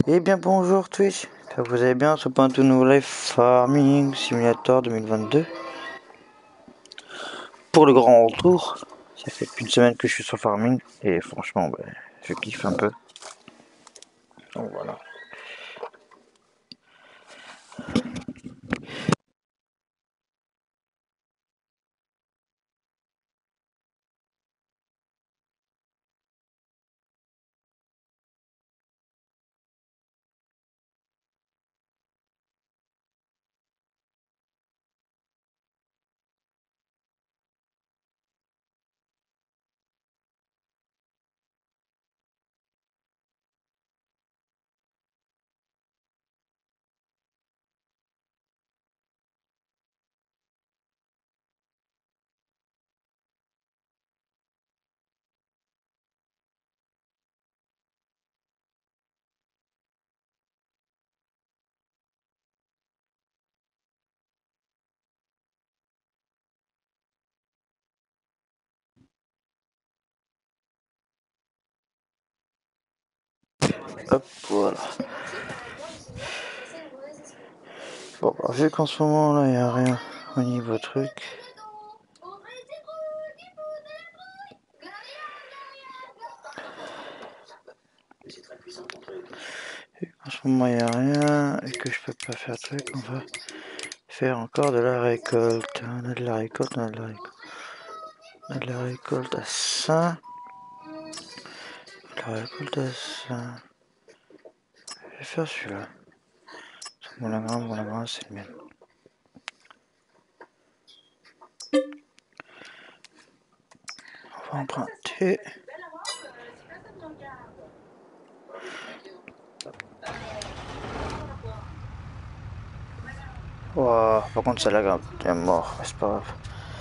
Eh bien bonjour Twitch, j'espère que vous allez bien, c'est pas un tout nouveau live Farming Simulator 2022. Pour le grand retour, ça fait plus d'une semaine que je suis sur Farming et franchement je kiffe un peu. Donc voilà. Hop, voilà. Bon, bah, vu qu'en ce moment là il n'y a rien au niveau truc. En ce moment il n'y a rien et que je peux pas faire truc, on va faire encore de la récolte. On a de la récolte, on a de la récolte. On a de la récolte à ça. La récolte à ça. Je vais faire celui-là. Moulin Grand, c'est le mien. On va emprunter. Wow, par contre, ça lag, t'es mort, c'est pas grave.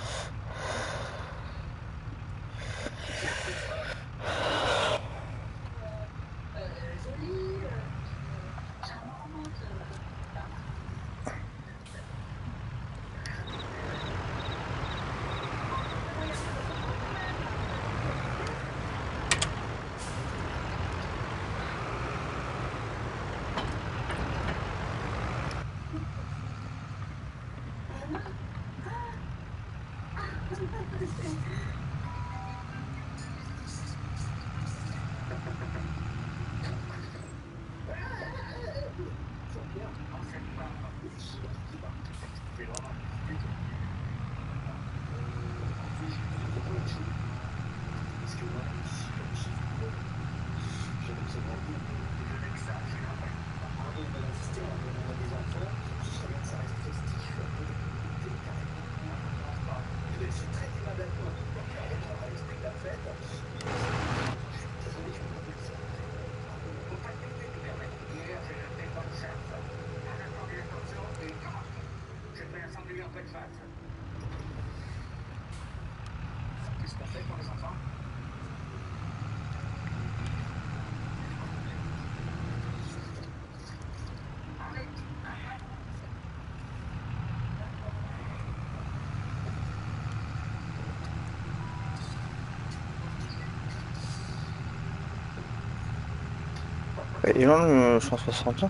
Il est long le 160 ans.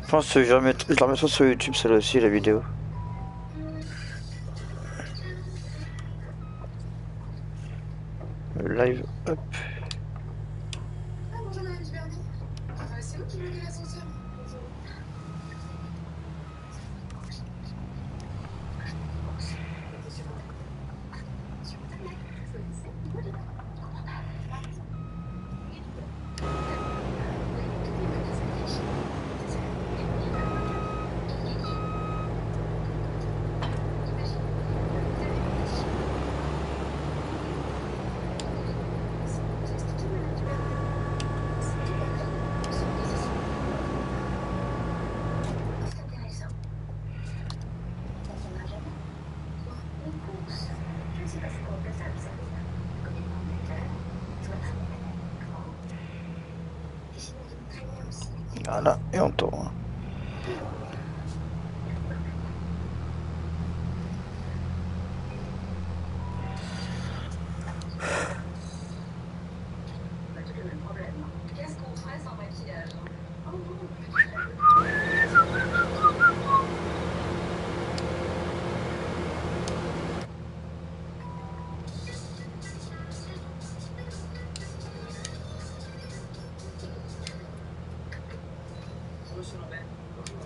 Je pense que je la remettrai sur YouTube, celle aussi, la vidéo. Le live, hop. Ah, bonjour Madame Duberny. C'est vous qui bloquez l'ascenseur. Voilà, et on tourne. Qu'est-ce qu'on ferait sans maquillage? Monsieur Lambert, bonjour.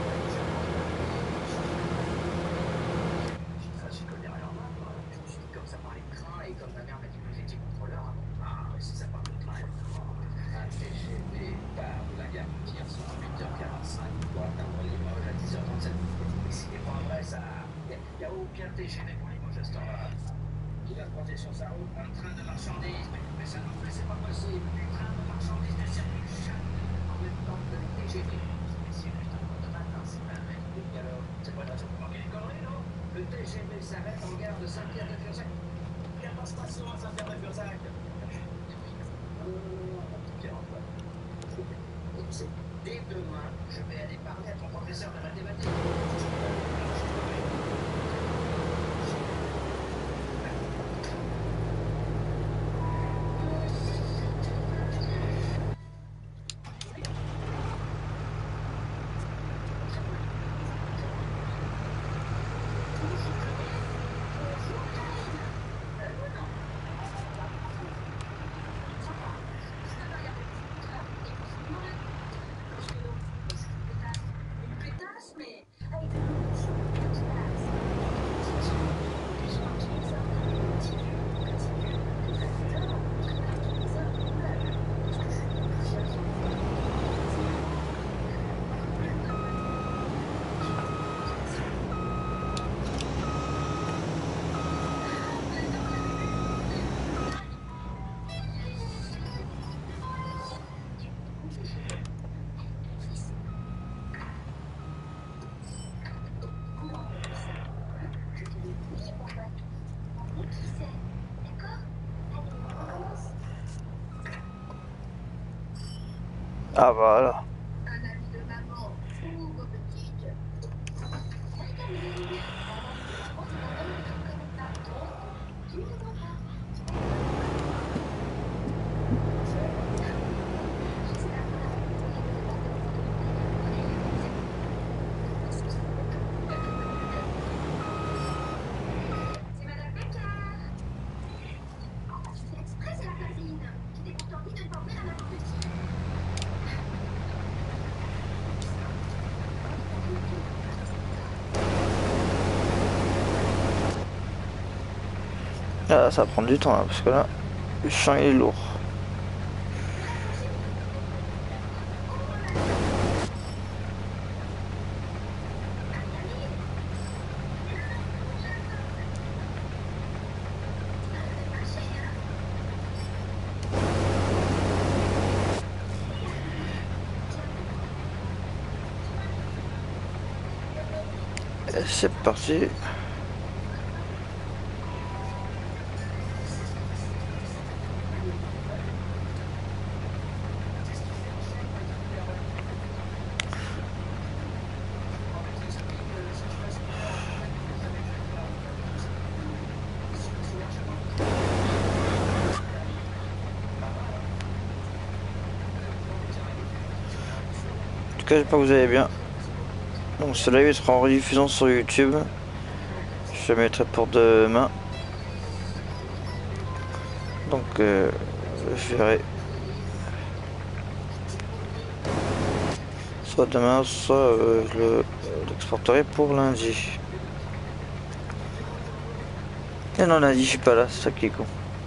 J'y connais rien en maths, moi. Je me suis dit comme ça parlait de train et comme ma mère m'a dit que vous étiez contrôleur avant. Ah, si ça parle de train, évidemment. Un TGV part de la gare routière sur 8h45 pour atteindre Limoges à 10h37. Mais c'est pas vrai ça. Il n'y a aucun TGV pour Limoges à ce temps-là. Il a pointé sur sa route un train de marchandises. Mais ça non plus, c'est pas possible. Les trains de marchandises ne circulent jamais en même temps que les TGV. Mais c'est juste un point de matin, c'est pas vrai. Et alors, c'est pas là-dessus pour manquer les conneries, non? Le TGV s'arrête en gare de Saint-Pierre-de-Fursac. Il n'y a pas de station à Saint-Pierre-de-Fursac. Pierre-Antoine. Dès demain, je vais aller parler à ton professeur de mathématiques. Ah voilà. Un ami de maman, pauvre petite. C'est Madame Becker. C'est exprès, c'est la voisine. Je t'ai pourtant dit de ne pas ouvrir à n'importe qui. Là, ça va prendre du temps là, parce que là, le champ il est lourd. Et c'est parti. cas, j'espère que vous allez bien. Donc ce live sera en rediffusion sur YouTube. Je le mettrai pour demain. Donc je verrai. Soit demain, soit je l'exporterai pour lundi. Et non, lundi je suis pas là, c'est ça qui est con.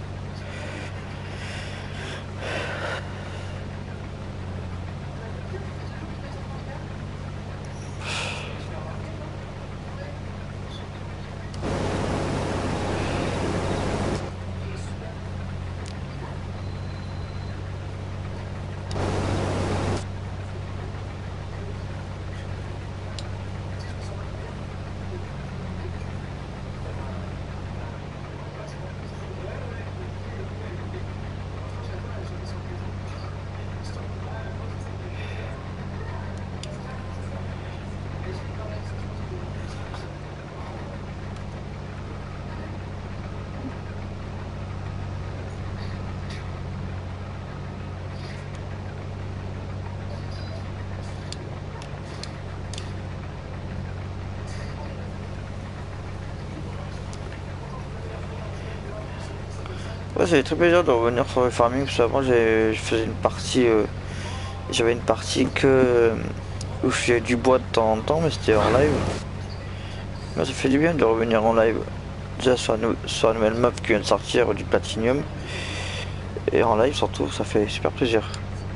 Ouais, ça fait très plaisir de revenir sur le farming, parce qu'avant je faisais une partie, j'avais une partie où je faisais du bois de temps en temps, mais c'était en live. Mais ça fait du bien de revenir en live. Déjà sur la nouvelle map qui vient de sortir, du Platinum, et en live surtout, ça fait super plaisir.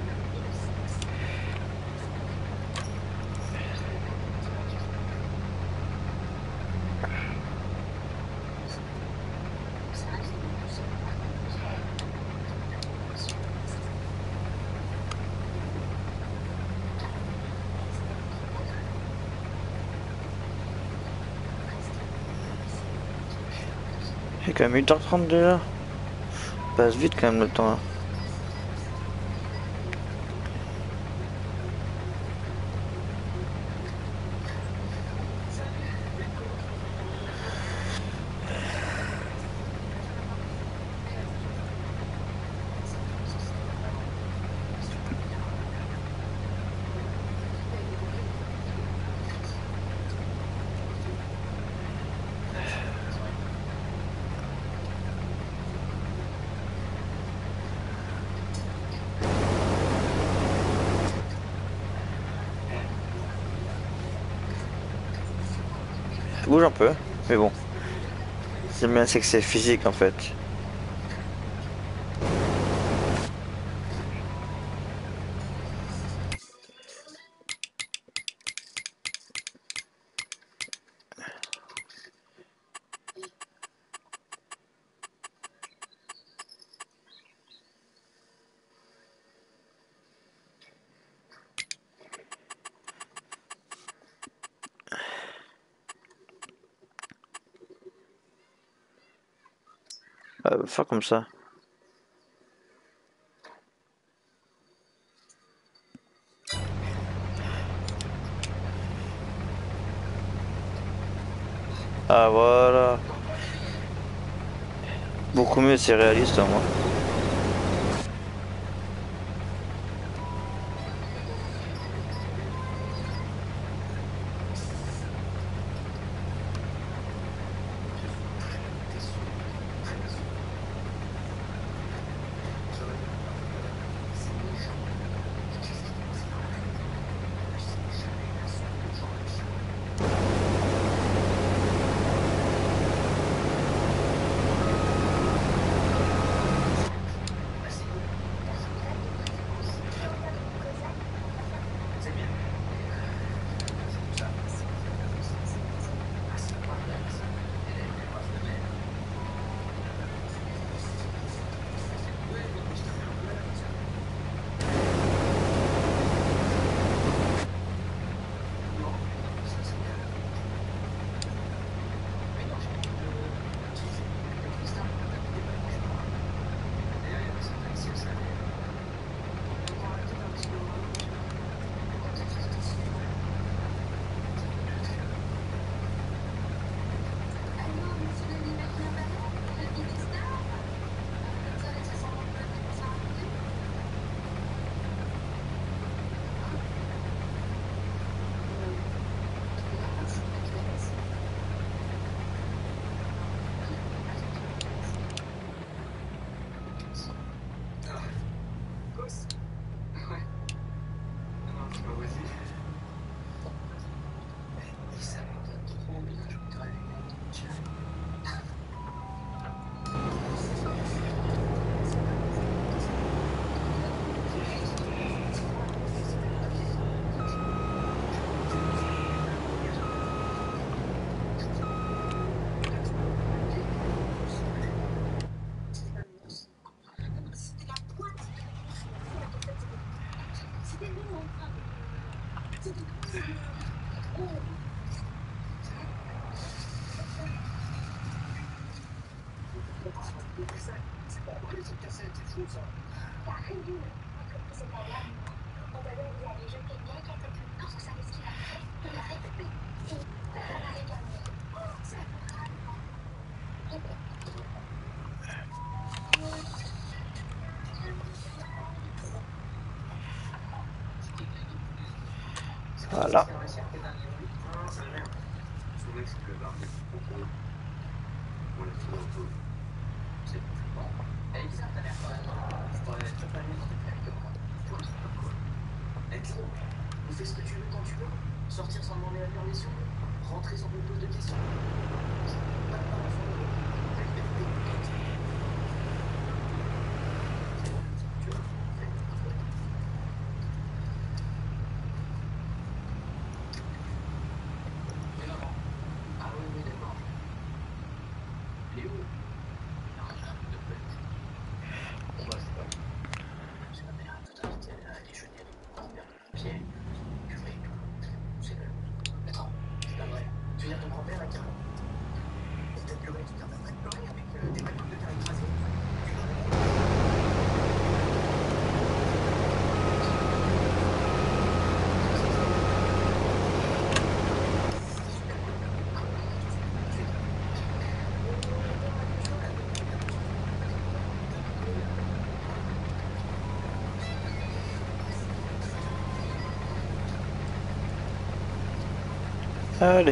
Il est quand même 8h30 déjà. Passe vite quand même le temps là. Ça bouge un peu, mais bon. C'est bien, c'est que c'est physique en fait. Faire comme ça. Ah voilà. Beaucoup mieux, c'est réaliste moi. Ouais. Non, c'est pas possible. Et ça me donne trop bien, je voudrais tiens. C'était la pointe de l'émission. C'était vraiment grave. C'était comme ça. Oh. C'est pas vrai, cette cassette, c'est fou ça. T'as raison. C'est pas grave. On va lui aller jeter une vieille cassette sonore. Vous savez ce qu'il a fait? Il a répété. Ça va réclamer. Oh, c'est grave. Répète. Voilà. Son ex, il lui avait ramené du propos. On l'a trouvé un peu. C'est bon. Elle est bizarre ta mère quand même. Ouais, t'as pas mis dans tes plaques comme moi. Toi, tu peux quoi? Être libre. On fait ce que tu veux quand tu veux. Sortir sans demander la permission. Rentrer sans qu'on pose de questions. Pas de parents sans nous. La liberté. C'est bon, tu vois. Mais maman. Ah oui, oui, d'accord. Il est où? Il a rien de bête. Bon bah c'est pas. C'est ma mère, elle peut t'inviter à déjeuner avec mon grand-père de mon pied. Curé et tout. C'est le. Attends, c'est pas vrai. Tu veux dire ton grand-père là, carrément? Et peut-être curé, tu viens d'un vrai curé avec des bâtons de terre écrasés. Allez.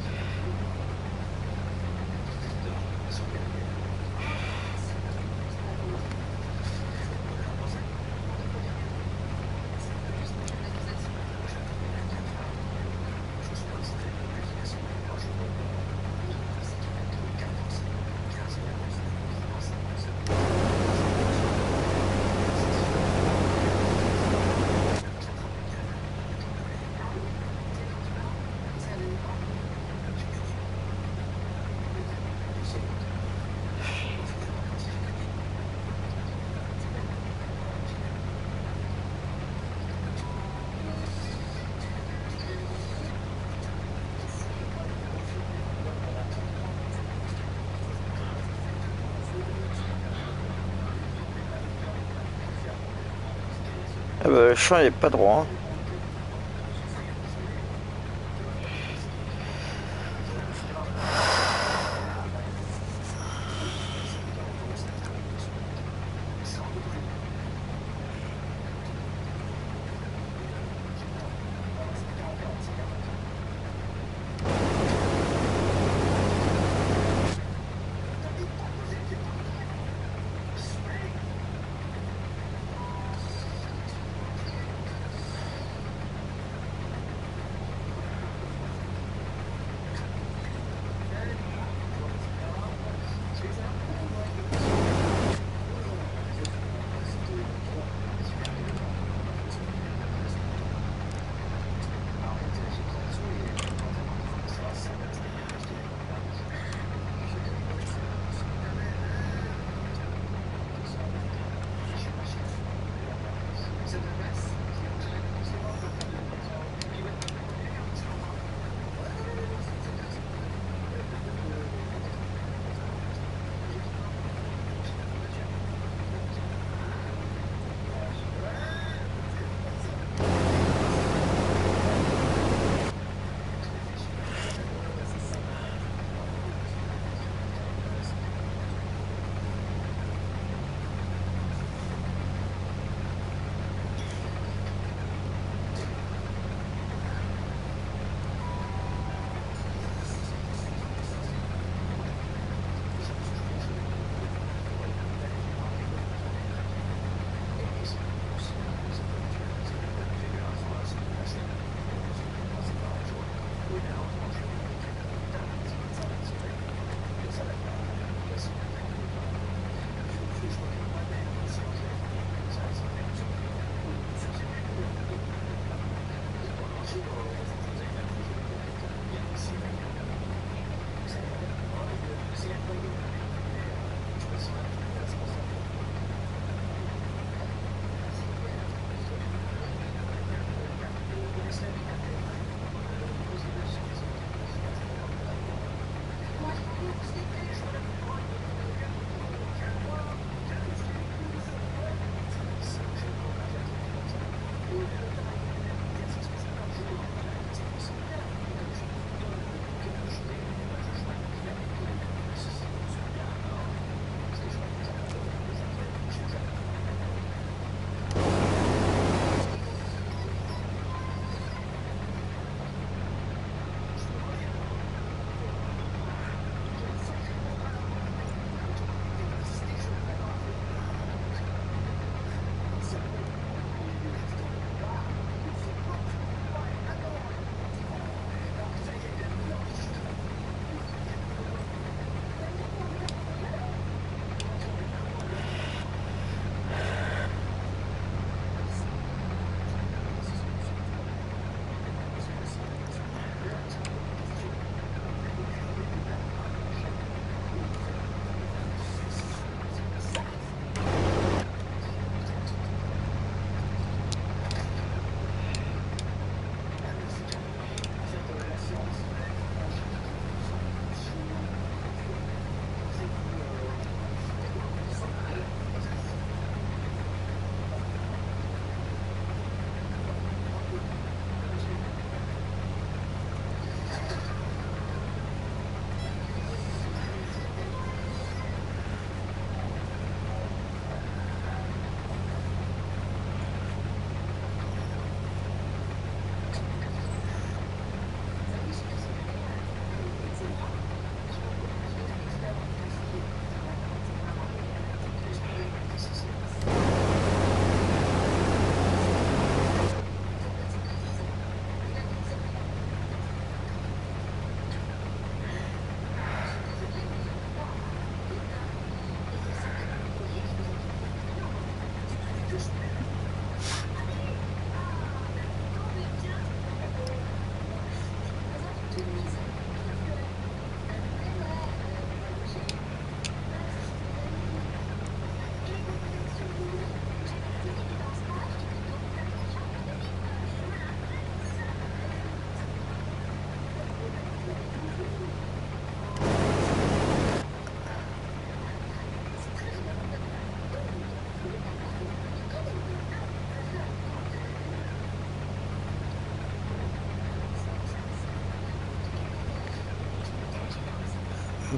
Ah bah, le champ il est pas droit. Hein.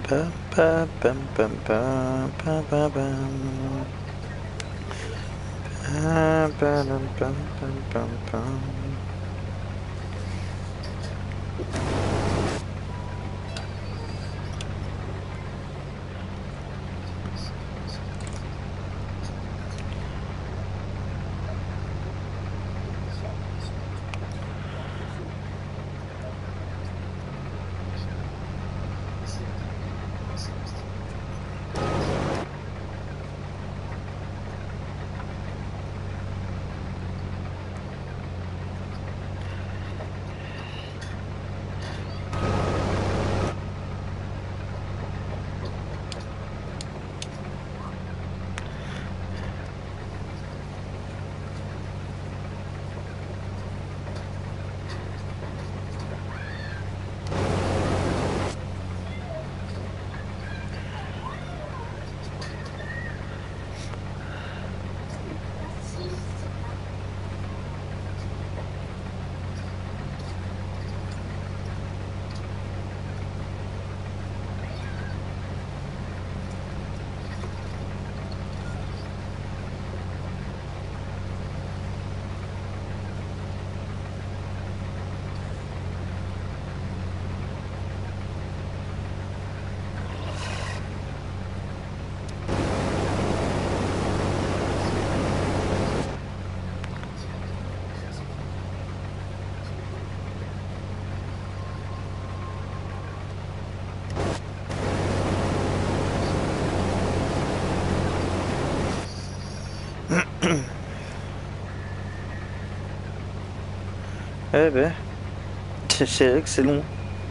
Eh ben, c'est vrai que c'est long.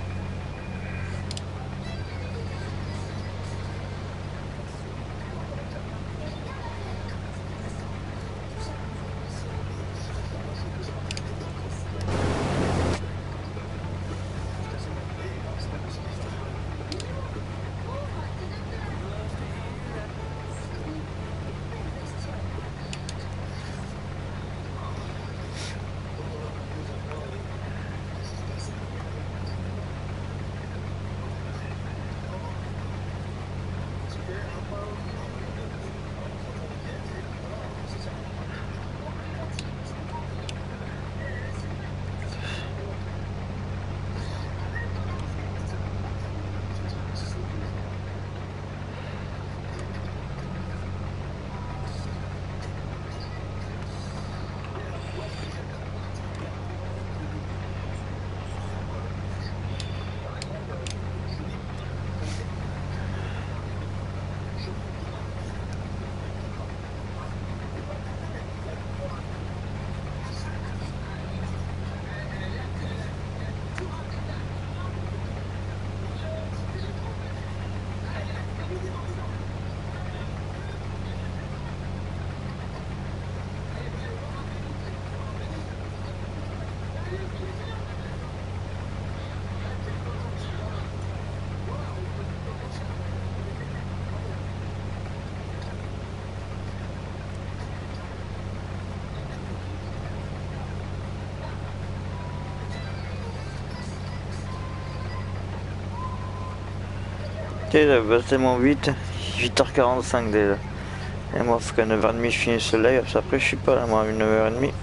C'est tellement vite, 8h45 déjà. Et moi, faut qu'à 9h30 je finisse le live, après je suis pas là, moi, à 9h30.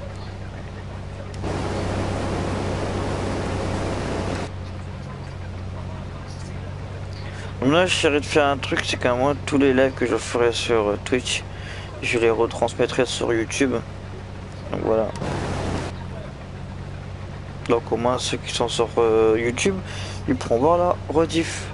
Là, j'essaierai de faire un truc, c'est qu'à moi, tous les lives que je ferai sur Twitch, je les retransmettrai sur YouTube. Donc voilà. Donc au moins, ceux qui sont sur YouTube, ils pourront voir la rediff.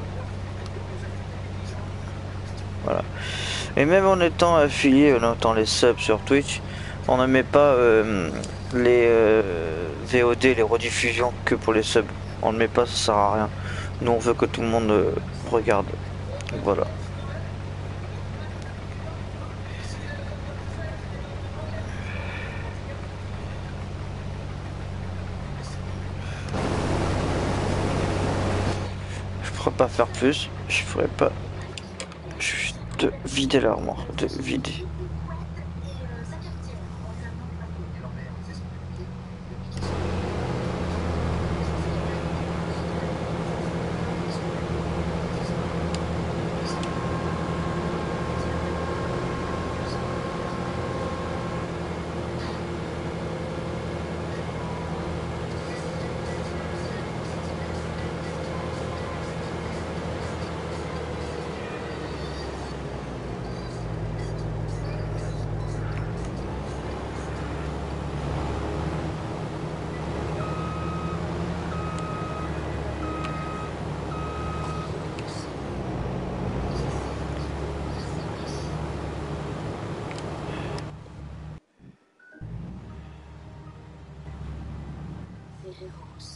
Voilà. Et même en étant affilié, en étant les subs sur Twitch, on ne met pas les VOD, les rediffusions que pour les subs. On ne met pas, ça sert à rien. Nous on veut que tout le monde regarde. Donc voilà. Je pourrais pas faire plus. Je pourrais pas juste vider l'armoire, de vider. révérence.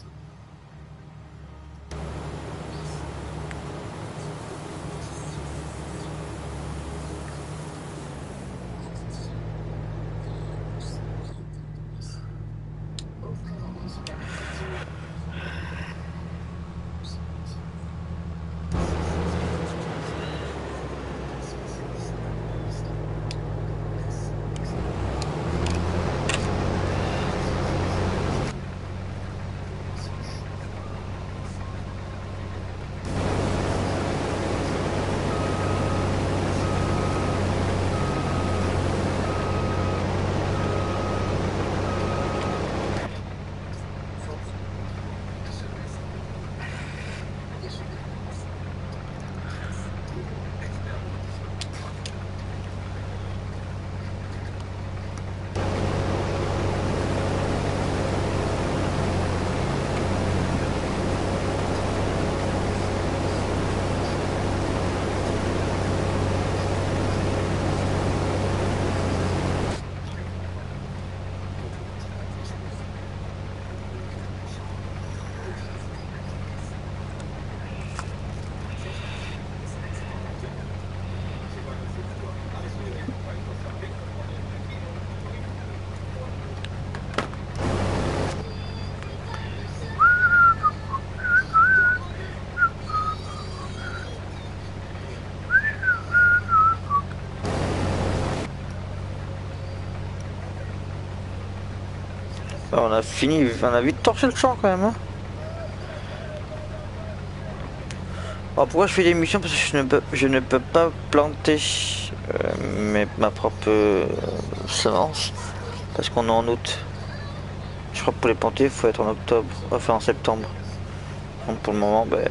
On a fini, on a vite torché le champ quand même. Hein. Alors pourquoi je fais des missions? Parce que je ne peux pas planter ma propre semence. Parce qu'on est en août. Je crois que pour les planter, il faut être en octobre, enfin en septembre. Donc pour le moment, ben...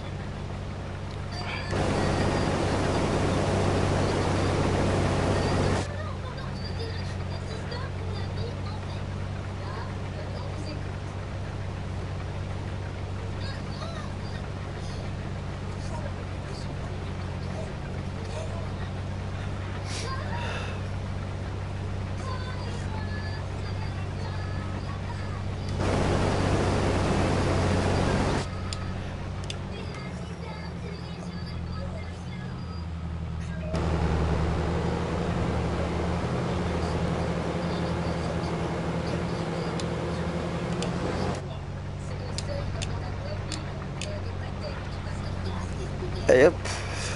Et hop.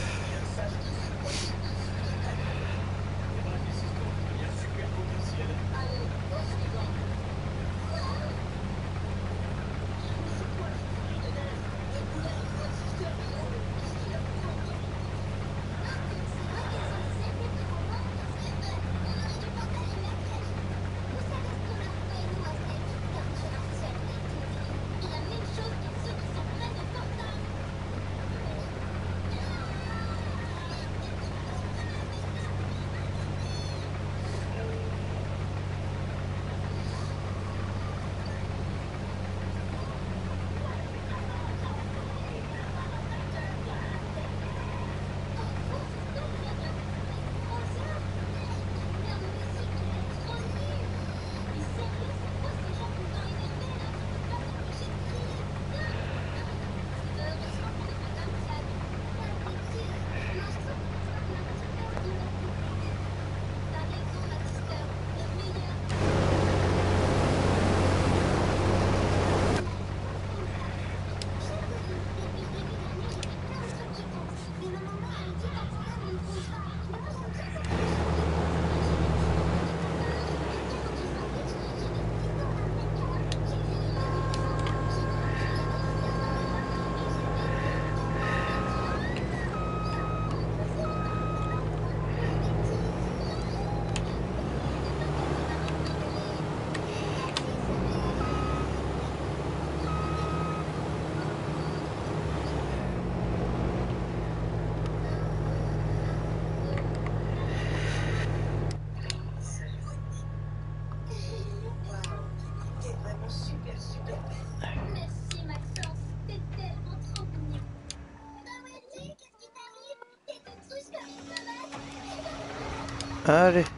Allez.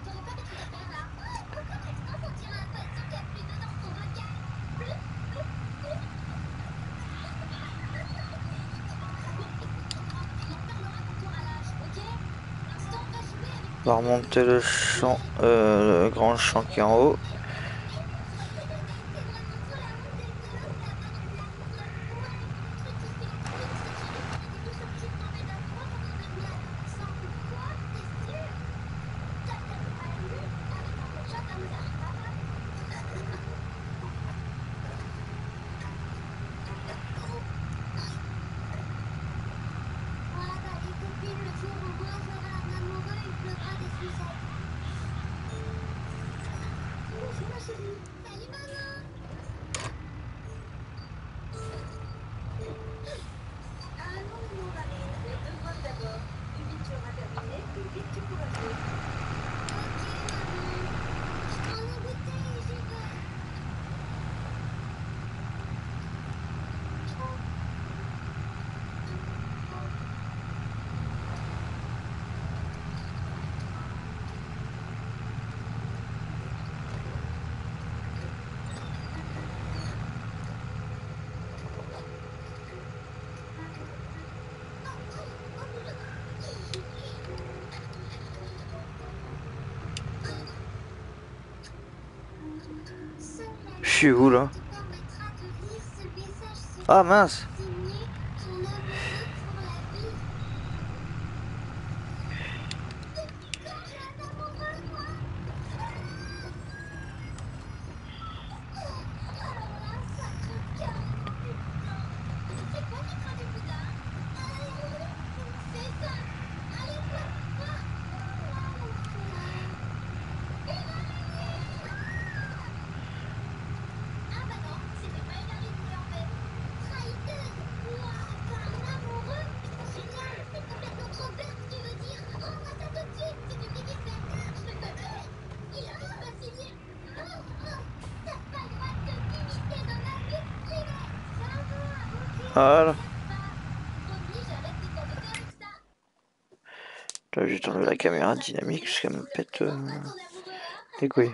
On va remonter le champ, le grand champ qui est en haut. Je suis où là? Ah mince! Voilà. Là, j'ai tourné la caméra dynamique jusqu'à me pète les couilles.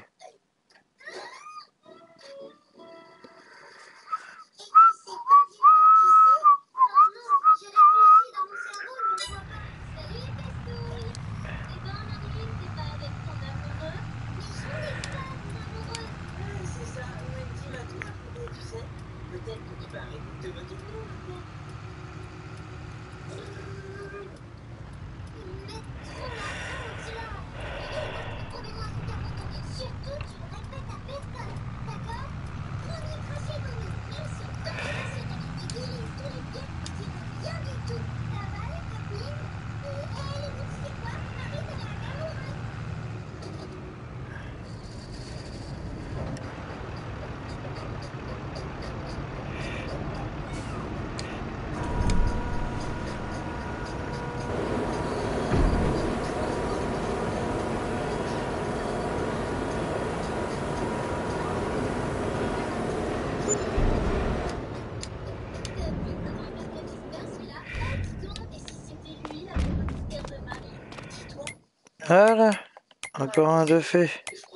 Voilà, encore un de fait.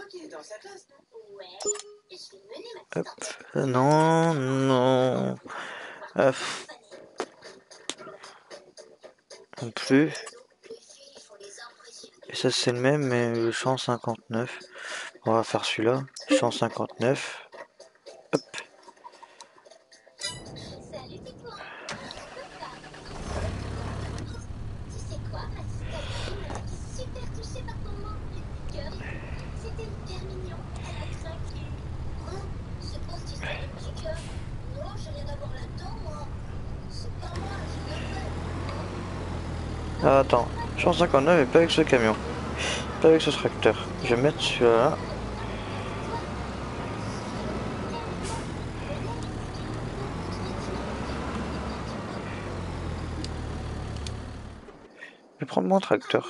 Hop, non, non. Hop. Non plus. Et ça c'est le même, mais le champ 59. On va faire celui-là, champ 59. Hop. Ah, attends, champ 59 mais pas avec ce camion. Pas avec ce tracteur. Je vais mettre celui-là. Je vais prendre mon tracteur.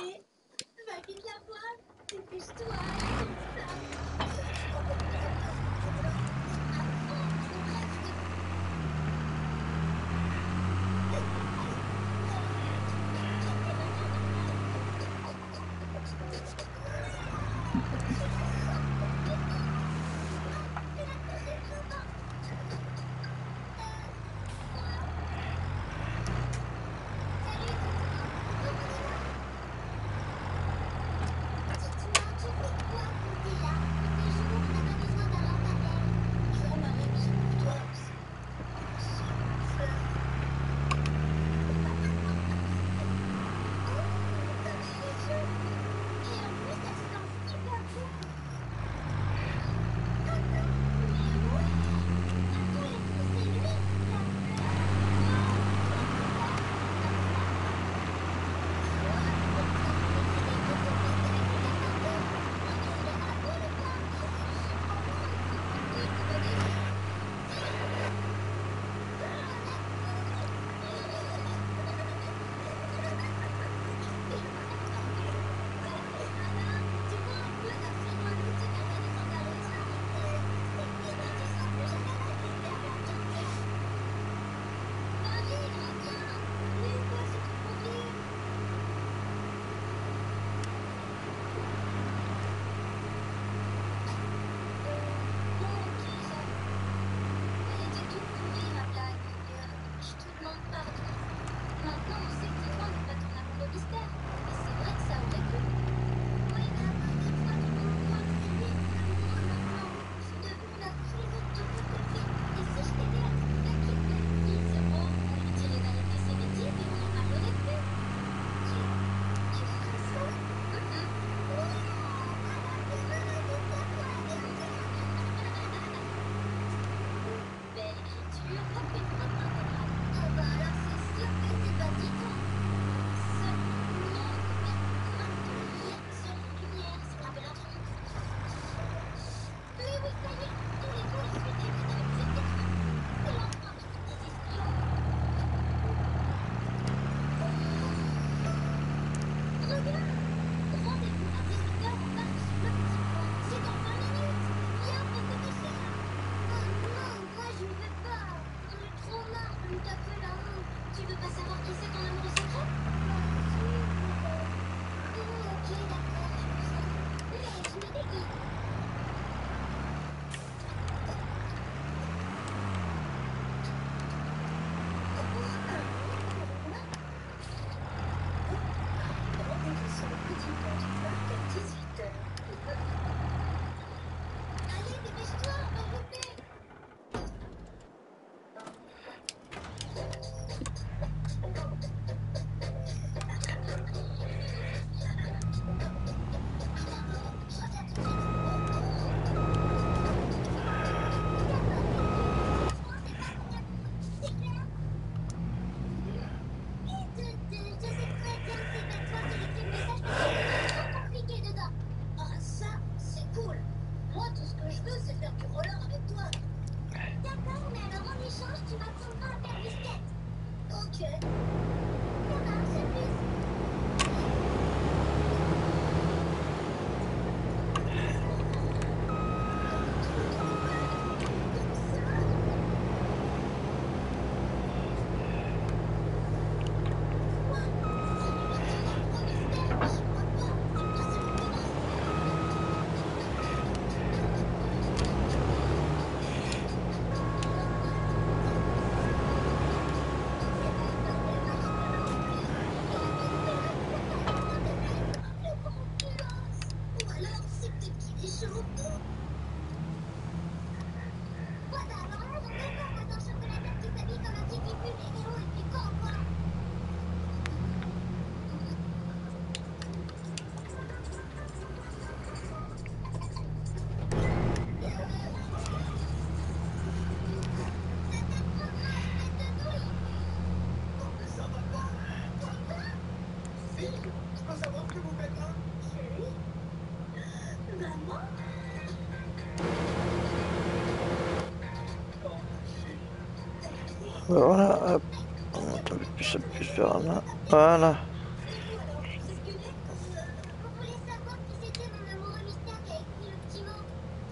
Voilà, hop. On monte un peu plus vers là. Voilà. C'est ce que dit. Vous voulez savoir qui c'était mon amoureux mystère qui a écrit le petit mot?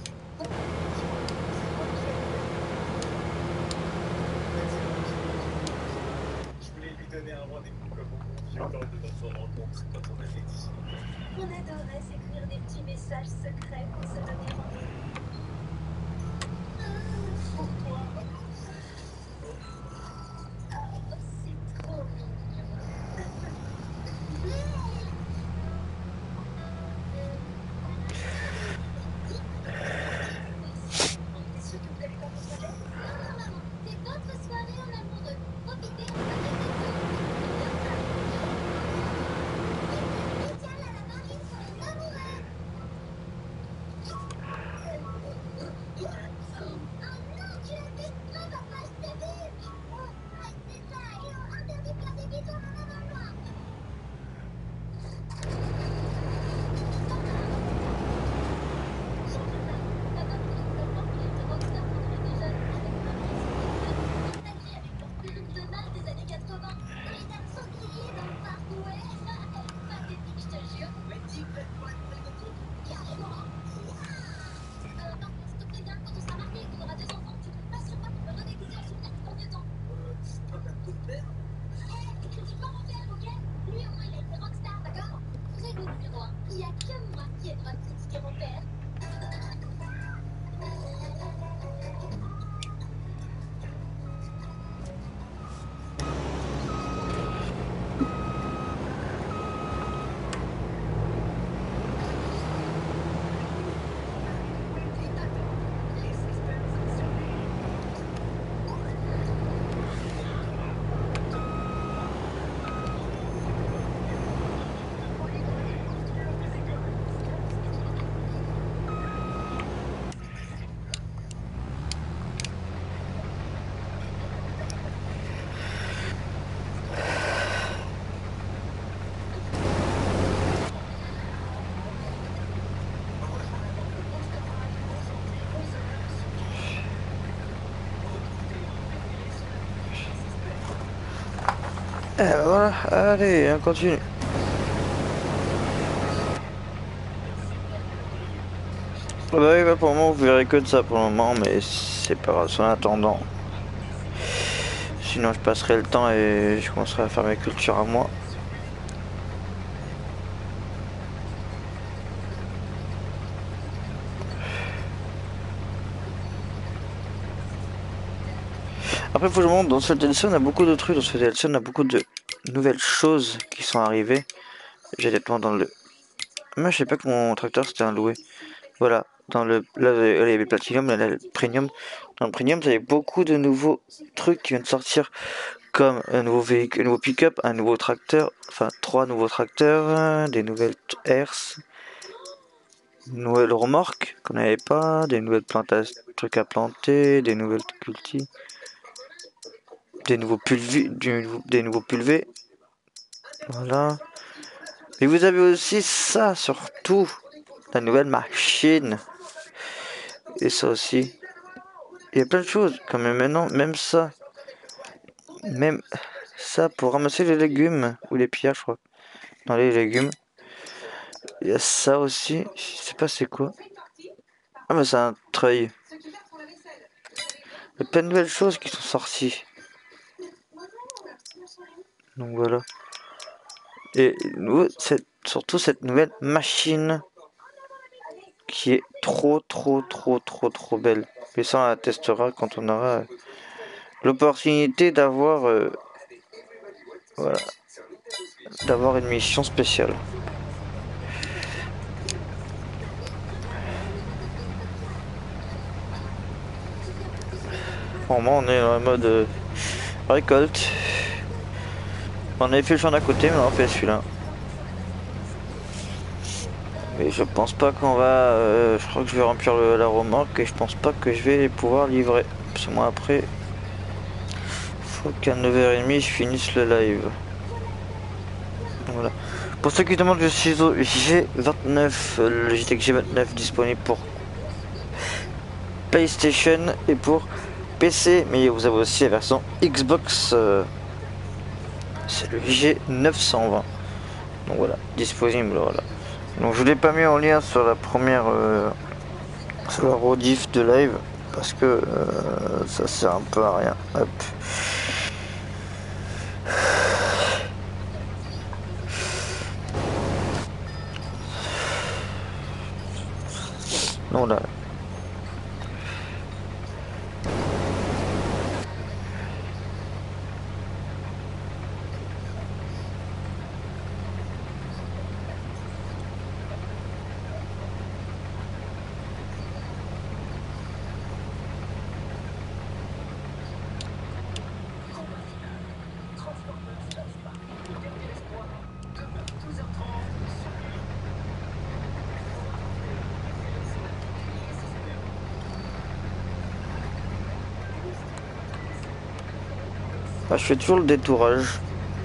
Je voulais lui donner un rendez-vous comme au bon vieux temps de notre rencontre quand on avait 10 ans. On adorait s'écrire des petits messages secrets pour se donner rendez-vous. Pour toi. Oh, c'est trop mignon. On était sûr que vous n'allez pas vous soirée? Non, maman, c'est votre soirée en amoureux. Profitez, on va faire des spécial à la marine pour les amoureux. Oh non, tu as fait trop, papa, je t'ai vu. Oh, c'est ça, et on interdit de faire des bisous en maman dans le noir. Il n'y a que moi qui ai le droit de critiquer mon père. Et voilà, allez, on continue. Ah bah oui, bah pour le moment, vous verrez que de ça pour le moment, mais c'est pas grave, c'est en attendant. Sinon, je passerai le temps et je commencerai à faire mes cultures à moi. Après, faut que je vous montre, dans ce DLC, on a beaucoup de trucs. Dans ce DLC, on a beaucoup de nouvelles choses qui sont arrivées. J'ai des plans dans le... Moi, je sais pas que mon tracteur, c'était un loué. Voilà, dans le... Là, il y avait le Platinum, là, le Premium. Dans le Premium, vous avez beaucoup de nouveaux trucs qui viennent de sortir. Comme un nouveau véhicule, un nouveau pick-up, un nouveau tracteur, enfin 3 nouveaux tracteurs, des nouvelles herses, une nouvelle remorque qu'on n'avait pas, des nouvelles plantations, trucs à planter, des nouvelles cultives, des nouveaux pulvés, voilà. Et vous avez aussi ça, surtout, la nouvelle machine, et ça aussi. Il y a plein de choses, comme maintenant, même ça pour ramasser les légumes, ou les pierres, je crois, dans les légumes. Il y a ça aussi, je sais pas c'est quoi. Ah mais c'est un treuil. Il y a plein de nouvelles choses qui sont sorties. Donc voilà. Et surtout cette nouvelle machine qui est trop belle. Mais ça on la testera quand on aura l'opportunité d'avoir voilà, d'avoir une mission spéciale. Pour moi on est dans le mode récolte. On avait fait le champ d'à côté mais on a fait celui-là. Et je pense pas qu'on va... je crois que je vais remplir la remorque et je pense pas que je vais pouvoir livrer. Parce que moi après... Faut qu'à 9h30 je finisse le live. Voilà. Pour ceux qui demandent, je suis au G29, le Logitech G29 disponible pour PlayStation et pour PC, mais vous avez aussi la version Xbox, c'est le G920. Donc voilà, disponible, voilà. Donc je l'ai pas mis en lien sur la première, sur la rediff de live, parce que ça sert un peu à rien. Hop. Donc là. Bah, je fais toujours le détourage.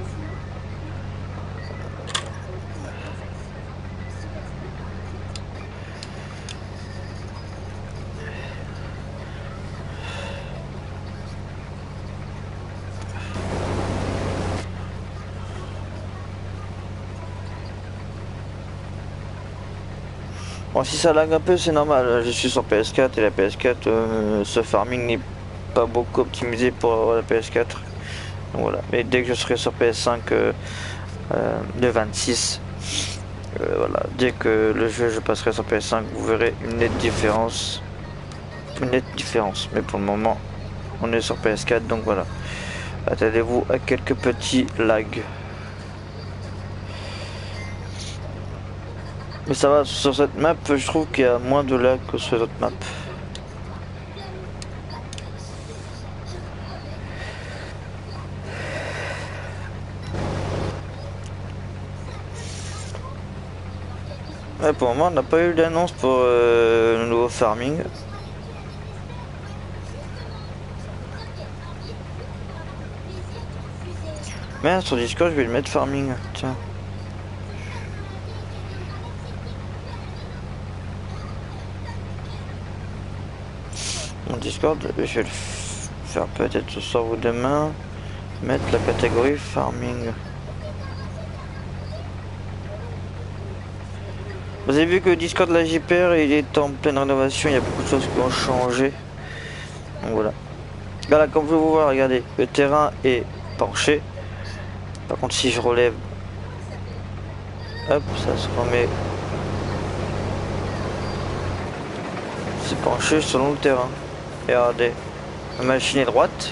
Bon, si ça lag un peu, c'est normal. Je suis sur PS4 et la PS4, ce farming n'est pas beaucoup optimisé pour la PS4. Donc voilà. Mais dès que je serai sur PS5 de 26, voilà. Dès que le jeu je passerai sur PS5, vous verrez une nette différence. Une nette différence. Mais pour le moment, on est sur PS4, donc voilà. Attendez-vous à quelques petits lags. Mais ça va, sur cette map, je trouve qu'il y a moins de lag que sur les autres maps. Ouais, pour le moment, on n'a pas eu d'annonce pour le nouveau farming. Mais sur Discord, je vais le mettre farming. Tiens. Mon Discord, je vais le faire peut-être ce soir ou demain. Mettre la catégorie farming. Vous avez vu que le Discord de la JPR, il est en pleine rénovation. Il y a beaucoup de choses qui ont changé. Donc voilà. Là, comme vous voyez, regardez, le terrain est penché. Par contre, si je relève, hop, ça se remet. C'est penché selon le terrain. Et regardez, la machine est droite.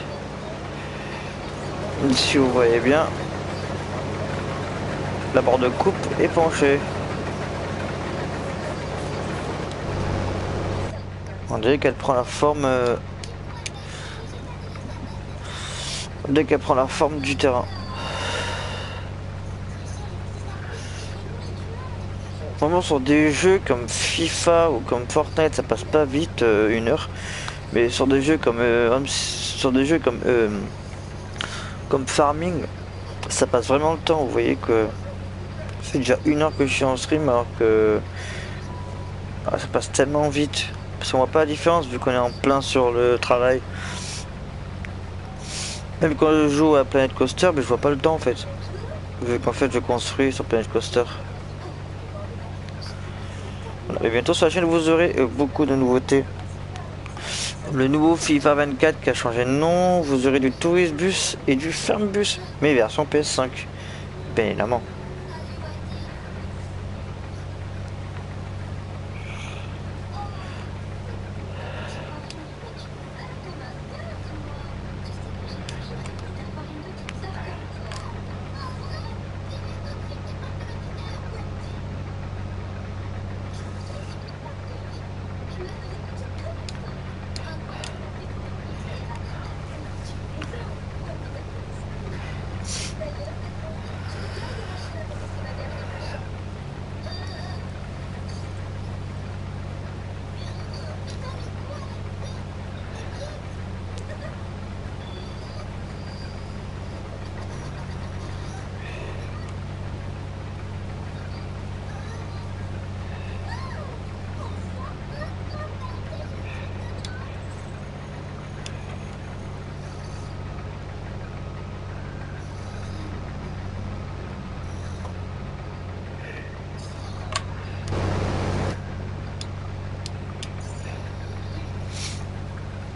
Si vous voyez bien, la barre de coupe est penchée. On dirait qu'elle prend la forme. Dès qu'elle prend la forme du terrain. Vraiment sur des jeux comme FIFA ou comme Fortnite, ça passe pas vite une heure. Mais sur des jeux comme comme Farming, ça passe vraiment le temps. Vous voyez que c'est déjà une heure que je suis en stream alors que ça passe tellement vite. Parce qu'on voit pas la différence vu qu'on est en plein sur le travail. Même quand je joue à Planet Coaster, mais je vois pas le temps en fait. Vu qu'en fait je construis sur Planet Coaster. Voilà. Et bientôt sur la chaîne vous aurez beaucoup de nouveautés. Le nouveau FIFA 24 qui a changé de nom, vous aurez du Tourist Bus et du Farm Bus, mais version PS5, bien évidemment.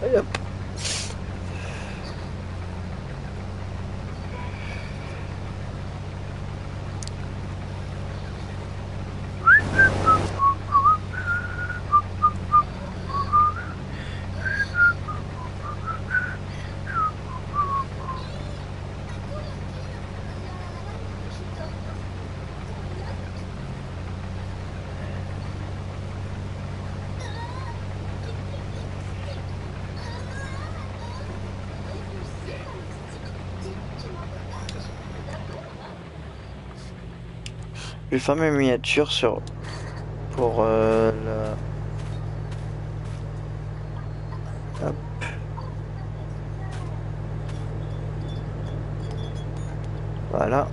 Et hop. Je vais faire mes miniatures sur pour la... Hop. Voilà.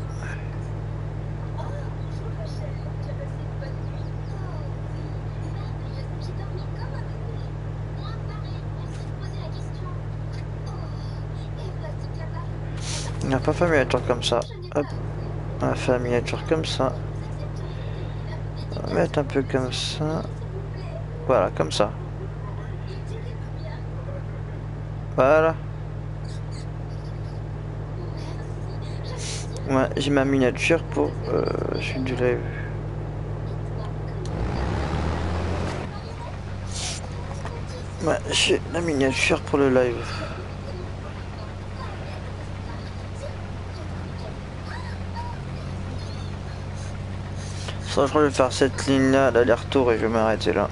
On n'a pas fait miniature comme ça. Hop. On va faire miniature comme ça. On va mettre un peu comme ça. Voilà, comme ça. Voilà. Ouais, j'ai ma miniature pour suite du live. Ouais, j'ai la miniature pour le live. Ça, je vais faire cette ligne là, l'aller-retour, et je vais m'arrêter là.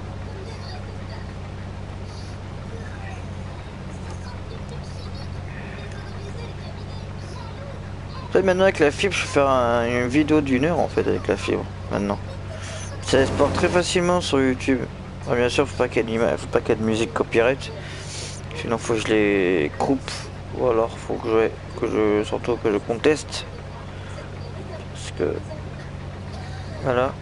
Après, maintenant avec la fibre, je vais faire une vidéo d'1 heure en fait avec la fibre. Maintenant, ça exporte très facilement sur YouTube. Alors, bien sûr, faut pas qu'il y ait de musique copyright. Sinon, faut que je les coupe. Ou alors, faut surtout que je conteste. Parce que voilà.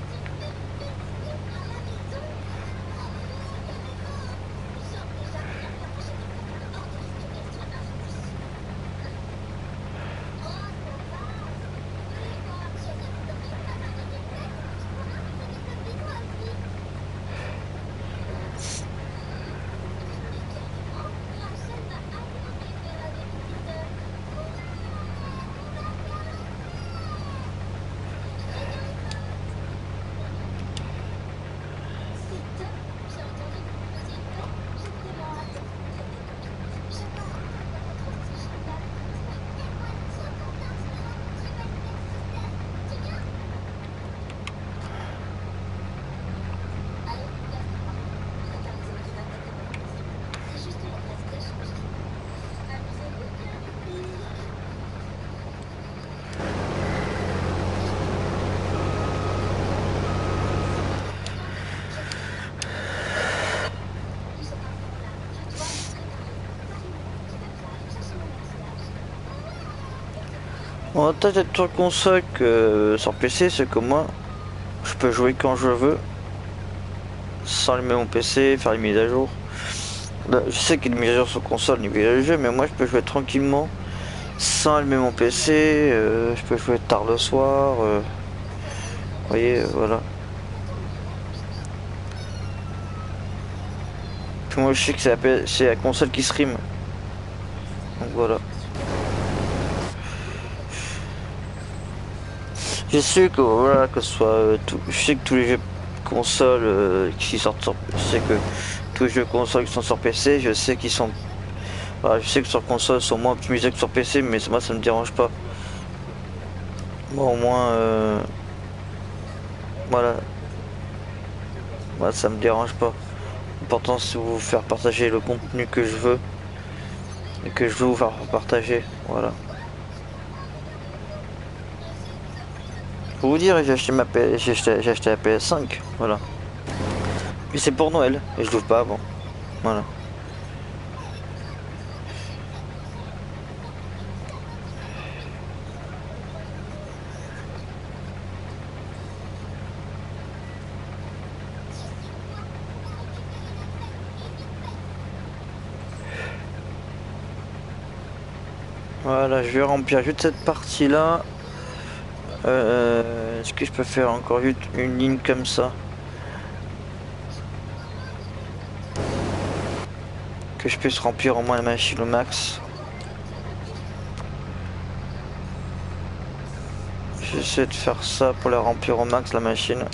On va peut-être être sur console que sur PC, c'est que moi, je peux jouer quand je veux, sans allumer mon PC, faire les mises à jour. Là, je sais qu'il y a des mises à jour sur console, niveau du jeu, mais moi je peux jouer tranquillement, sans allumer mon PC, je peux jouer tard le soir, vous voyez, voilà. Puis moi je sais que c'est la console qui stream, donc voilà. Je sais que voilà, que ce soit je sais que tous les jeux consoles qui sortent sur, je sais que tous les jeux consoles qui sont sur PC, je sais qu'ils sont, voilà, je sais que sur console sont moins optimisés que sur PC, mais moi ça me dérange pas. Moi au moins, voilà, moi ça me dérange pas. L'important c'est de vous faire partager le contenu que je veux et que je veux vous faire partager, voilà. Pour vous dire, j'ai acheté la PS5, voilà. Mais c'est pour Noël, et je l'ouvre pas avant, voilà. Voilà, je vais remplir juste cette partie là. Est-ce que je peux faire encore juste une ligne comme ça? que je puisse remplir au moins la machine au max. J'essaie de faire ça pour la remplir au max la machine.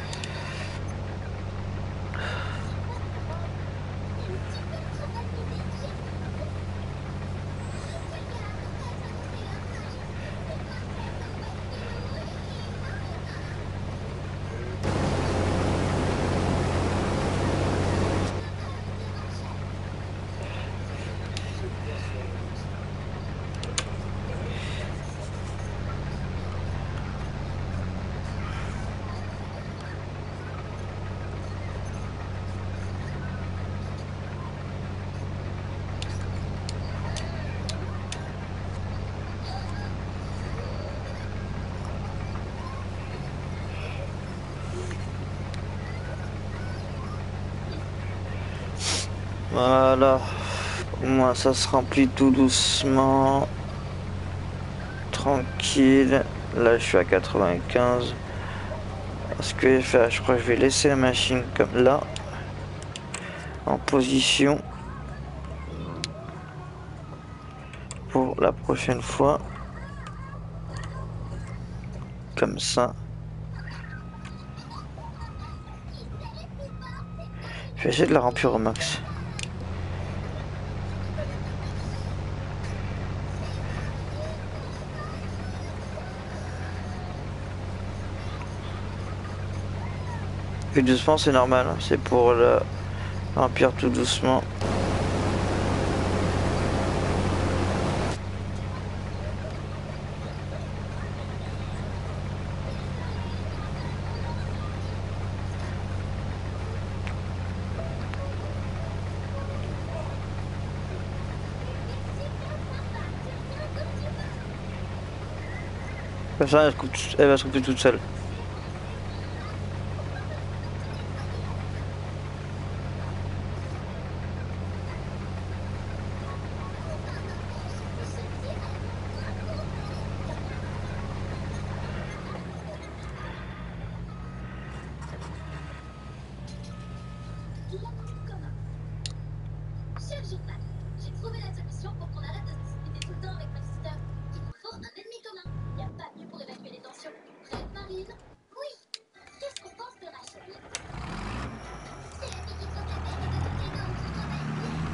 Voilà, au moins ça se remplit tout doucement, tranquille. Là je suis à 95. Ce que je vais faire, je crois que je vais laisser la machine comme là, en position, pour la prochaine fois, comme ça. Je vais essayer de la remplir au max. Et doucement, c'est normal, hein. C'est pour la remplir tout doucement. Comme ça, elle va se couper toute seule. Chef Journal, j'ai trouvé la solution pour qu'on arrête de se disputer tout le temps avec ma sister. Il nous faut un ennemi commun. Y a pas mieux pour évacuer les tensions. Prête, Marine? Oui. Qu'est-ce qu'on pense de Rachel? C'est la fille qui prend la tête et de toutes les normes qui travaillent.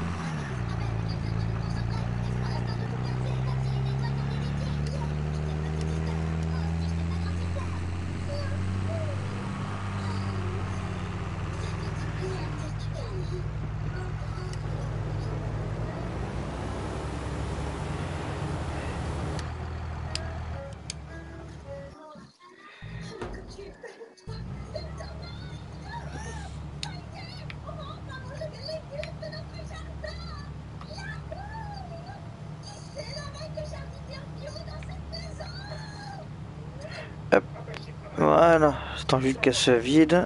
Hop. Voilà, j'attends juste qu'elle se vide.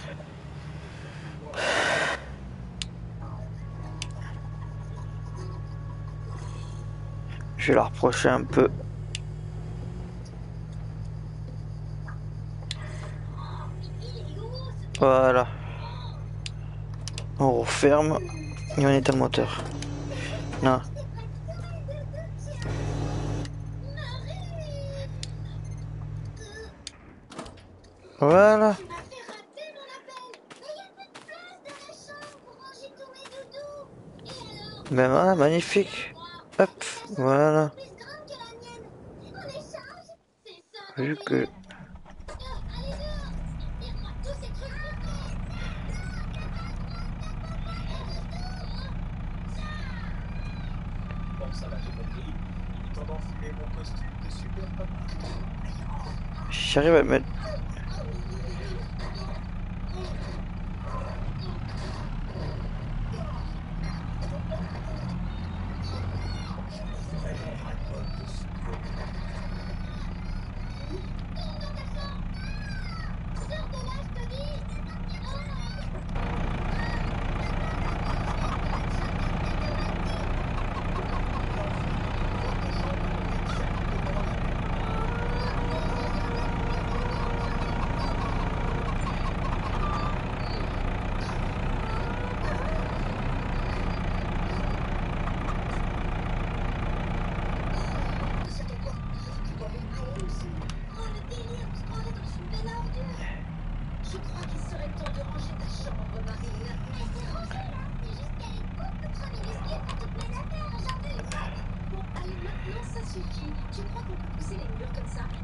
Je vais la reprocher un peu. Voilà. On referme et on éteint le moteur. Non. Voilà. Ben voilà, magnifique. Hop, voilà. Vu que... Bon, ça va, j'ai compris. Il est temps d'enfiler mon costume de super papa. J'arrive à mettre...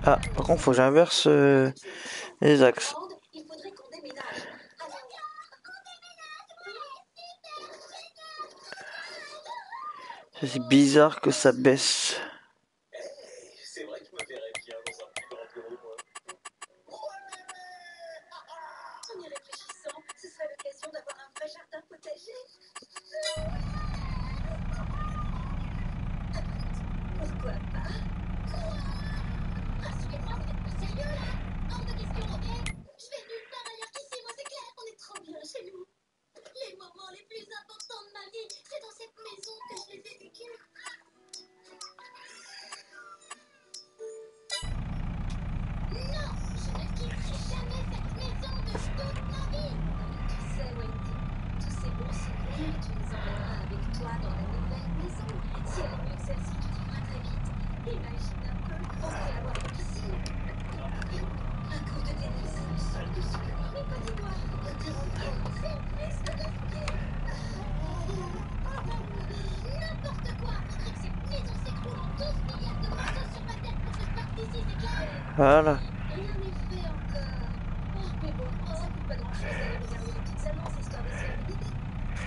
Ah, par contre, faut que j'inverse les axes. Il faudrait qu'on déménage. C'est bizarre que ça baisse. C'est vrai que je me verrais bien dans un plus grand bureau, moi. En y réfléchissant, ce serait l'occasion d'avoir un vrai jardin potager. Pourquoi pas? Rassurez-moi, vous n'êtes pas sérieux là? Hors de question, ok? Je vais nulle part ailleurs qu'ici, moi c'est clair, on est trop bien chez nous. Les moments les plus importants de ma vie, c'est dans cette maison que je les ai vécus. Non, je ne quitterai jamais cette maison de toute ma vie. Tu sais, Wendy, tous ces bons souvenirs, tu les emmèneras avec toi dans la nouvelle maison. Si elle est mieux que celle-ci, tu vivras très vite. Imagine un peu, on pourrait avoir une piscine, un cours de tennis, une salle de sport, mes petits doigts, un terrain de golf, c'est plus que de skier. N'importe quoi, faudrait que cette maison s'écroule en 12 milliards de morceaux sur ma tête pour que je parte d'ici, c'est clair? Voilà. Rien n'est fait encore. Oh, mais bon, ça coûte pas grand-chose d'aller réserver les petites annonces histoire de se faire une idée.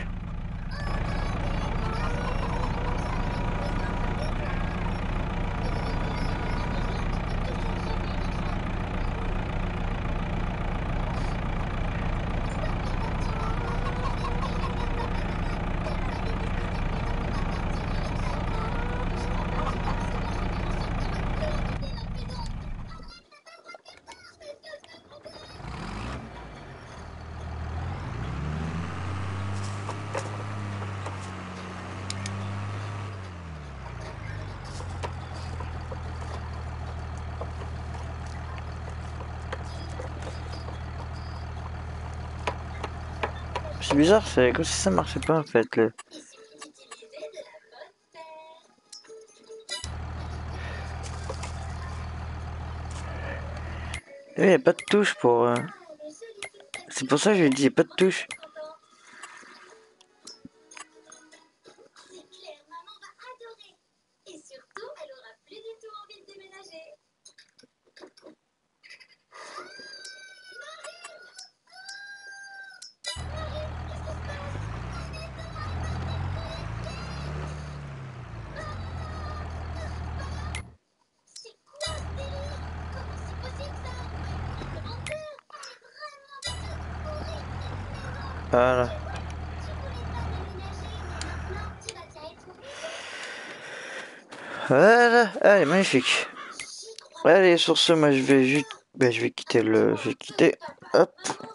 C'est bizarre, c'est comme si ça marchait pas en fait. Il suffit d'utiliser de la bonne terre. Il n'y a pas de touche pour. C'est pour ça que je lui dis, il n'y a pas de touche. C'est clair, maman va adorer. Et surtout, elle aura plus du tout envie de déménager. C'est quoi ce délire? Comment c'est possible ça? Tremblement de terre? C'est vraiment des trucs horribles. Voilà. Tu voulais pas déménager, mais maintenant tu vas bien être obligé. Voilà. Allez, magnifique. J'y crois. Allez, sur ce, moi je vais juste. Ben, je vais quitter le. Je vais quitter. Hop.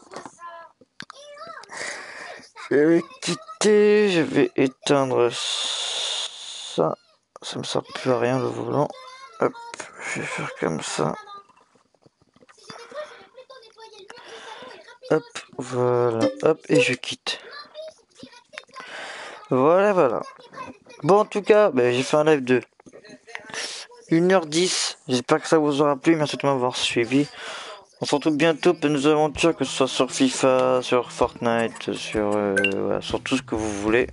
Je vais quitter. Je vais éteindre ça. Ça me sert plus à rien le volant. Hop. Je vais faire comme ça. Si j'étais toi, j'aurais plutôt nettoyé le mur du salon et rapidement. Hop. Voilà. Hop. Et je quitte. Voilà, voilà. Bon, en tout cas, ben, j'ai fait un live de 1h10. J'espère que ça vous aura plu. Merci de m'avoir suivi. On se retrouve bientôt pour nos aventures, que ce soit sur FIFA, sur Fortnite, sur, voilà, sur tout ce que vous voulez.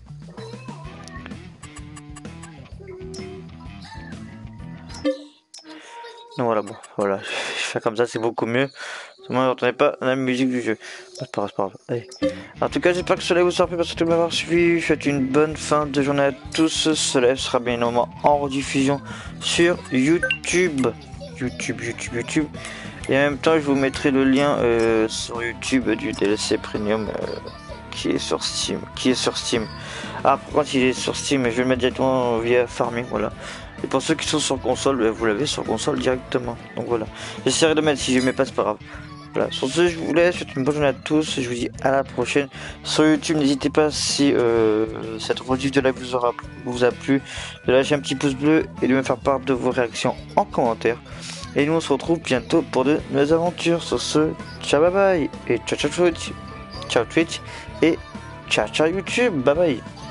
Donc voilà, bon, voilà, je fais comme ça, c'est beaucoup mieux. Moi, n'entendez pas la musique du jeu. C'est pas grave. Allez. En tout cas, j'espère que cela vous aura plu. Merci de m'avoir suivi. Je vous souhaite une bonne fin de journée à tous. Cela sera bien évidemment en rediffusion sur YouTube. YouTube. Et en même temps, je vous mettrai le lien sur YouTube du DLC Premium qui est sur Steam. Ah, par contre, il est sur Steam, mais je vais le mettre directement via Farming, voilà. Et pour ceux qui sont sur console, vous l'avez sur console directement. Donc voilà. J'essaierai de mettre, si je mets pas, c'est pas grave. Voilà. Sur ce, je vous laisse. Je vous souhaite une bonne journée à tous. Je vous dis à la prochaine. Sur YouTube, n'hésitez pas, si cette rediff de live vous a plu, de lâcher un petit pouce bleu et de me faire part de vos réactions en commentaire. Et nous on se retrouve bientôt pour de nouvelles aventures. Sur ce, ciao bye bye et ciao Twitch, ciao Twitch et ciao YouTube, bye bye.